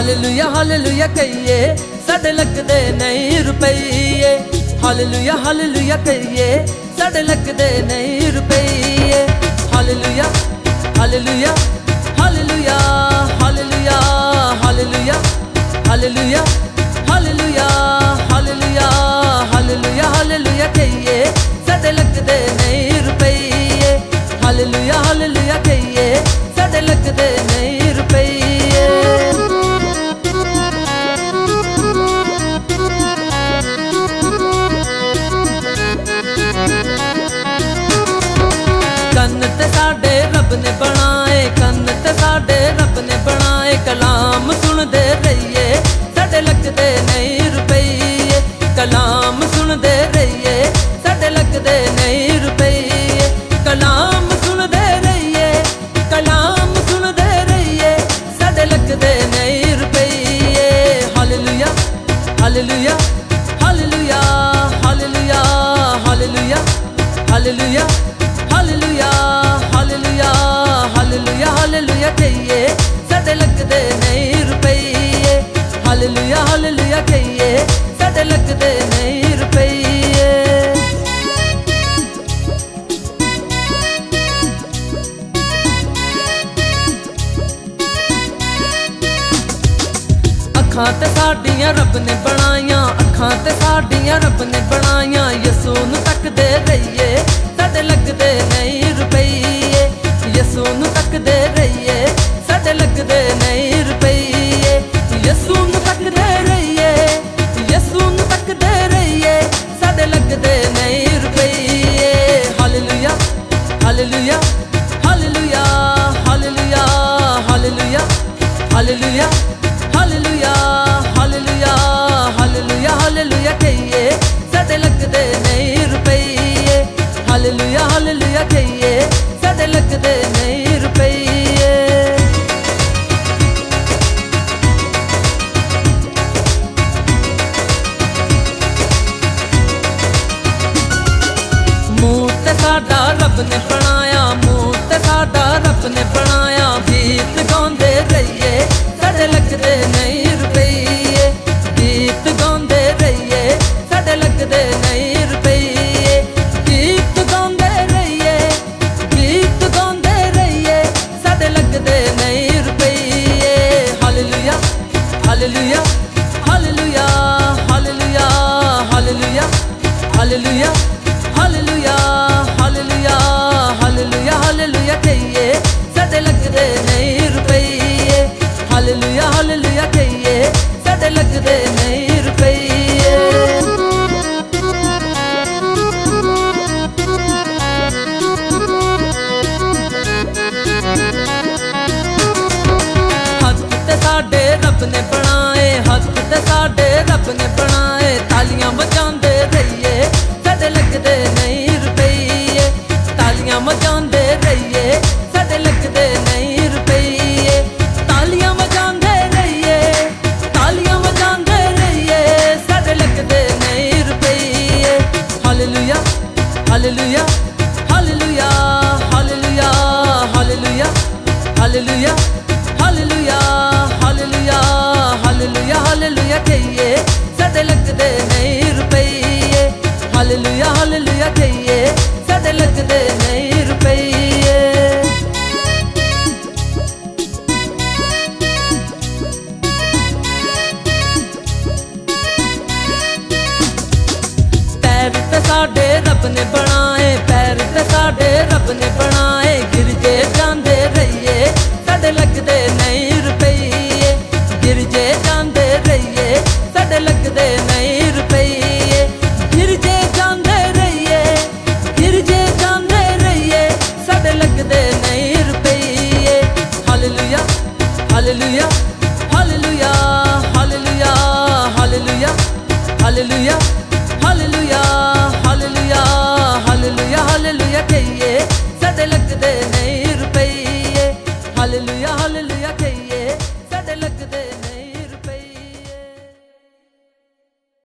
Hallelujah hallelujah कहिए साडे लगदे नहीं रुपये। हालेलुया हालेलुया कहिए साडे लगदे नहीं रुपये। Hallelujah hallelujah hallelujah hallelujah hallelujah hallelujah hallelujah hallelujah hallelujah hallelujah कहिए साडे लगदे नहीं रुपये। हालेलुया हालेलुया कहिए साडे लगदे नहीं रुपये। कन ते साडे रब ने बनाए, कन ते साडे रब ने बनाए, कलाम सुनदे रहिए साडे लगदे नहीं रुपये। कलाम सुनदे रहिए साडे लगदे नहीं रुपये। कलाम सुनदे रहिए, कलाम सुनदे रहिए साडे लगदे नहीं रुपये। Hallelujah hallelujah hallelujah hallelujah hallelujah hallelujah hallelujah hallelujah hallelujah hallelujah कहिए साडे लगदे नहीं रुपये। हालेलुया हालेलुया कहिए साडे लगदे नहीं रुपये। अखां ते साडियां रब ने बनाइयां, अखां ते साडियां रब ने बनाइयां, यसू नूं तकदे रहिए साडे लगदे नहीं रुपये। यसू नूं तकदे रहिए साडे लगदे नहीं रुपये। यसू नूं तकदे रहिए, यसू नूं तकदे रहिए साडे लगदे नहीं रुपये। Hallelujah hallelujah hallelujah hallelujah hallelujah hallelujah hallelujah hallelujah hallelujah hallelujah कहिए साडे लगदे नहीं रुपये। हालेलुया हालेलुया कहिए